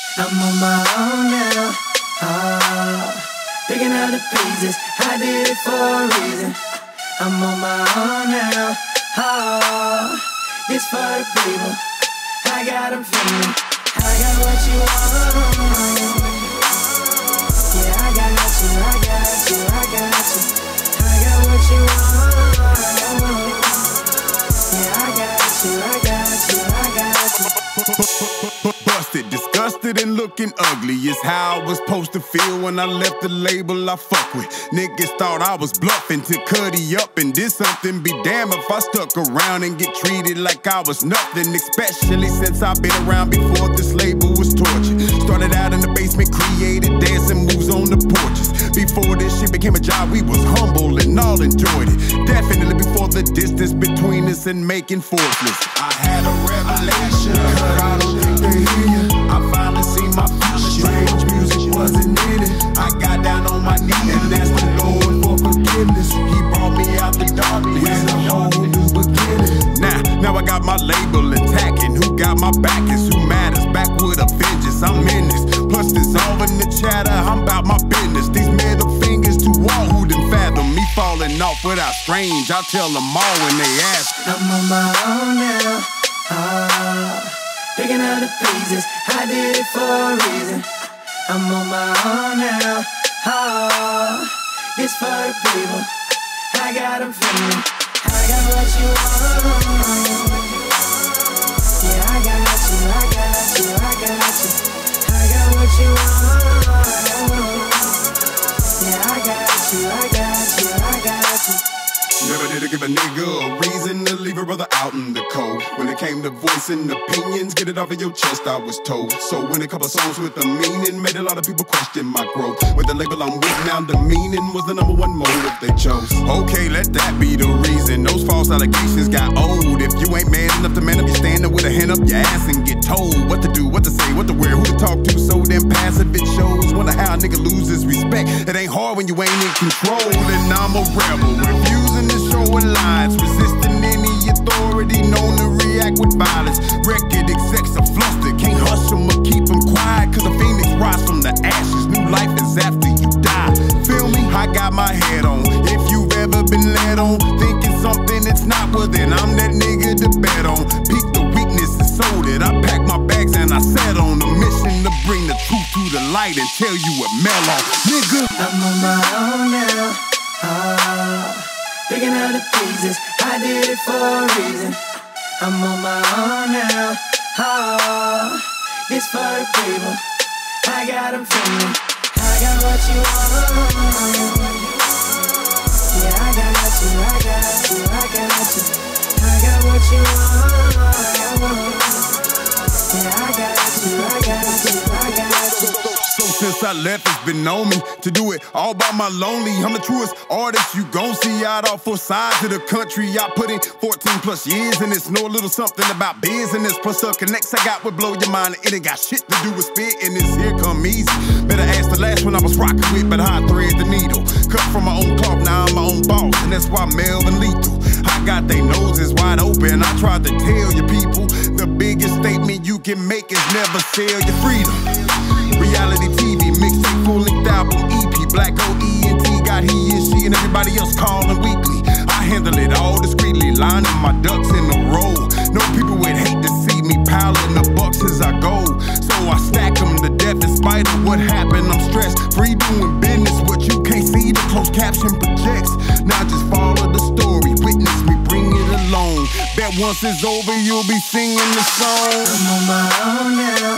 I'm on my own now. Picking out the pieces, I did it for a reason. I'm on my own now. This for the people, I got them feeling. I got what you want. Yeah, I got you, I got you, I got you. I got what you want. Yeah, I got you, I got you, I got you. Busted, disgusted, and looking ugly is how I was supposed to feel when I left the label I fuck with. Niggas thought I was bluffing to Cuddy up and did something. Be damned if I stuck around and get treated like I was nothing. Especially since I've been around before this label was tortured. Started out in the basement, created dancing moves on the porches. Before this shit became a job, we was humble and all enjoyed it. Definitely before the distance between us and making forceless. I had a revelation, but I don't think they hear you. I finally seen my future. Strange music wasn't in it. I got down on my knees and asked the Lord for forgiveness. He brought me out the darkness and a whole new beginning. Now I got my label intact, and who got my back is who matters. Back with a vengeance, I'm in this. Plus dissolving the chatter, I'm about my business. These middle fingers to all who didn't fathom me falling off without strange. I tell them all when they ask. I'm on my own now. Picking out the pieces, I did it for a reason. I'm on my own now. This for the people, I got them feeling. I got what you want. Yeah, I got you, I got you, I got you. I got what you want. Yeah, I got you, I got you, I got you. Never did I give a nigga a reason to leave a brother out in the cold. When it came to voicing opinions, get it off of your chest, I was told. So when a couple songs with a meaning made a lot of people question my growth. With the label I'm with now, the meaning was the #1 motive they chose. Okay, let that be the reason. Those false allegations got old. If you ain't man enough to man up, you stand up with a hand up your ass and get told what to do, what to say, what to wear, who to talk to. So damn passive it shows. Wonder how a nigga loses respect. It ain't hard when you ain't in control. And I'm a rebel, refusing to show alliance, resisting any authority known to react with violence. Record execs are flustered, can't hush them or keep them quiet, cause a phoenix rise from the ashes. New life is after you die. Feel me? I got my head on. If you've ever been led on, thinking something it's not, well then I'm that nigga to bet on. Peak the weakness and sold it. I packed my bags and I set on a mission to bring the truth to the light and tell you what melon, nigga. I'm on my own now. Picking out the pieces, I did it for a reason. I'm on my own now. This for the people, I got them feeling. I got what you want. Yeah, I got you, I got you, I got you. I got what you want. Yeah, I got you, I got you, I got you. So since I left, it's been on me to do it all by my lonely. I'm the truest artist you gon' see out all 4 sides of the country. I put in 14 plus years and it's know a little something about business. Plus the connects I got would blow your mind. It ain't got shit to do with spit and this here come easy. Better ask the last one I was rocking with, but I thread the needle. Cut from my own cloth, now I'm my own boss, and that's why Melvin lethal. I got they noses wide open. I tried to tell you people, the biggest statement you can make is never sell your freedom. Reality TV, mixtape, full-length album, EP, Black O.E.N.T. got he and she and everybody else calling weekly. I handle it all discreetly, lining my ducks in a row. No people would hate to see me piling the bucks as I go. So I stack them to death in spite of what happened. I'm stressed, free doing business. What you can't see, the closed caption projects. Now just follow the story, witness me, bring it along. Bet once it's over, you'll be singing the song. I'm on my own now.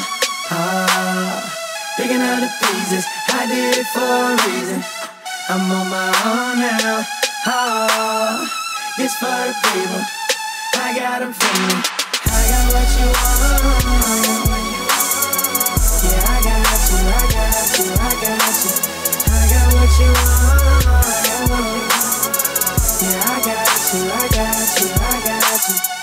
Picking out the pieces, I did it for a reason. I'm on my own now. This for the people, I got them feeling. I got what you want. Yeah, I got you, I got you, I got you. I got what you want. Yeah, I got you, I got you, I got you.